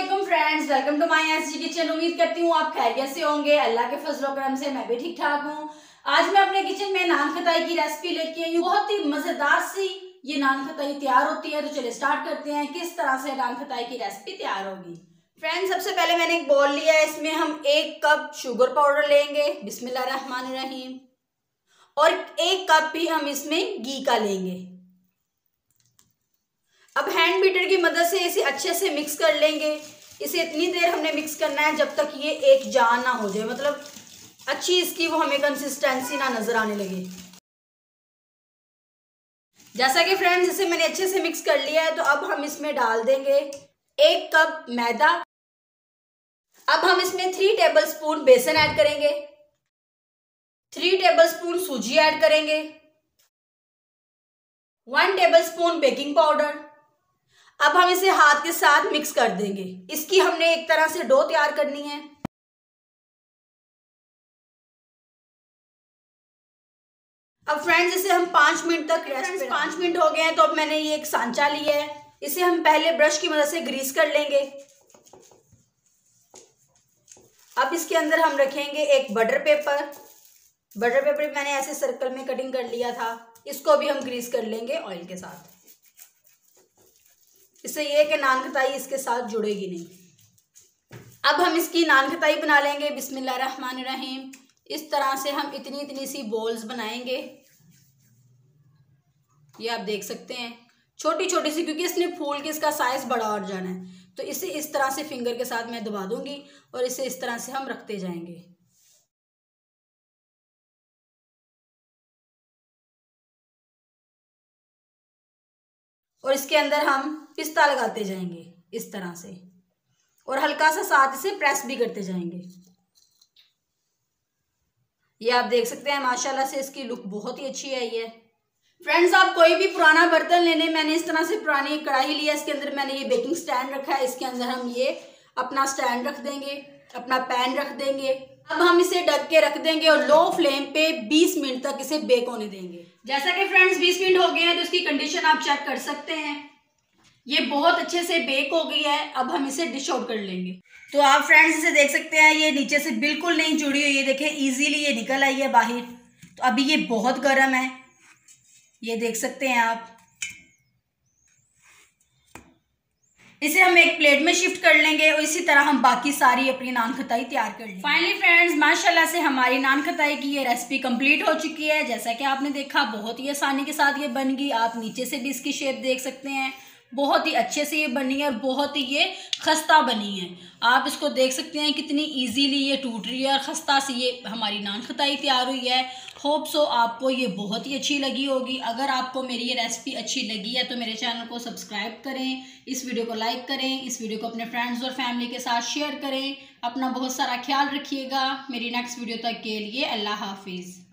वालेकुम friends, welcome to my SG kitchen. उम्मीद करती हूँ आप खैरियत से होंगे। अल्लाह के फजल और करम से मैं भी ठीक ठाक हूँ। आज मैं अपने किचन में नान खटाई की रेसिपी लेके आई हूँ। बहुत ही मजेदार सी ये नान खटाई तैयार होती है। तो चलिए स्टार्ट करते हैं किस तरह से नान खटाई की रेसिपी तैयार होगी। फ्रेंड्स, सबसे पहले मैंने एक बाउल लिया है, इसमें हम 1 कप शुगर पाउडर लेंगे, बिस्मिल्लाहिर्रहमानिर्रहीम। और 1 कप भी हम इसमें घी का लेंगे। अब हैंड बीटर की मदद से इसे अच्छे से मिक्स कर लेंगे। इसे इतनी देर हमने मिक्स करना है जब तक ये एक जान ना हो जाए, मतलब अच्छी इसकी वो हमें कंसिस्टेंसी ना नजर आने लगे। जैसा कि फ्रेंड्स इसे मैंने अच्छे से मिक्स कर लिया है, तो अब हम इसमें डाल देंगे 1 कप मैदा। अब हम इसमें 3 टेबलस्पून बेसन ऐड करेंगे, 3 टेबलस्पून सूजी ऐड करेंगे, 1 टेबलस्पून बेकिंग पाउडर। अब हम इसे हाथ के साथ मिक्स कर देंगे। इसकी हमने एक तरह से डो तैयार करनी है। अब फ्रेंड्स इसे हम 5 मिनट तक रेस्ट पे 5 मिनट हो गए हैं, तो अब मैंने ये एक सांचा लिया है। इसे हम पहले ब्रश की मदद से ग्रीस कर लेंगे। अब इसके अंदर हम रखेंगे एक बटर पेपर। बटर पेपर मैंने ऐसे सर्कल में कटिंग कर लिया था। इसको भी हम ग्रीस कर लेंगे ऑयल के साथ। इससे ये कि नान खटाई इसके साथ जुड़ेगी नहीं। अब हम इसकी नान खटाई बना लेंगे, बिस्मिल्लाहिर्रहमानिर्रहीम। इस तरह से हम इतनी इतनी सी बॉल्स बनाएंगे। ये आप देख सकते हैं छोटी छोटी सी, क्योंकि इसने फूल के इसका साइज बड़ा और जाना है। तो इसे इस तरह से फिंगर के साथ मैं दबा दूंगी और इसे इस तरह से हम रखते जाएंगे। और इसके अंदर हम पिस्ता लगाते जाएंगे इस तरह से, और हल्का सा साथ इसे प्रेस भी करते जाएंगे। ये आप देख सकते हैं माशाल्लाह से इसकी लुक बहुत ही अच्छी आई है। फ्रेंड्स, आप कोई भी पुराना बर्तन लेने, मैंने इस तरह से पुरानी कढ़ाई लिया, इसके अंदर मैंने ये बेकिंग स्टैंड रखा है। इसके अंदर हम ये अपना स्टैंड रख देंगे, अपना पैन रख देंगे। अब हम इसे ढक के रख देंगे और लो फ्लेम पे 20 मिनट तक इसे बेक होने देंगे। जैसा कि फ्रेंड्स 20 मिनट हो गए हैं, तो इसकी कंडीशन आप चेक कर सकते हैं। ये बहुत अच्छे से बेक हो गई है। अब हम इसे डिश आउट कर लेंगे। तो आप फ्रेंड्स इसे देख सकते हैं, ये नीचे से बिल्कुल नहीं जुड़ी हुई है। देखें इजीली ये निकल आई है बाहर। तो अभी ये बहुत गर्म है, ये देख सकते हैं आप। इसे हम एक प्लेट में शिफ्ट कर लेंगे और इसी तरह हम बाकी सारी अपनी नान खटाई तैयार कर लेंगे। फाइनली फ्रेंड्स, माशाल्लाह से हमारी नान खटाई की ये रेसिपी कंप्लीट हो चुकी है। जैसा कि आपने देखा बहुत ही आसानी के साथ ये बन गई। आप नीचे से भी इसकी शेप देख सकते हैं, बहुत ही अच्छे से ये बनी है और बहुत ही ये खस्ता बनी है। आप इसको देख सकते हैं कितनी इजीली ये टूट रही है और खस्ता सी ये हमारी नान खटाई तैयार हुई है। होप सो आपको ये बहुत ही अच्छी लगी होगी। अगर आपको मेरी ये रेसिपी अच्छी लगी है तो मेरे चैनल को सब्सक्राइब करें, इस वीडियो को लाइक करें, इस वीडियो को अपने फ्रेंड्स और फैमिली के साथ शेयर करें। अपना बहुत सारा ख्याल रखिएगा। मेरी नेक्स्ट वीडियो तक के लिए अल्लाह हाफिज़।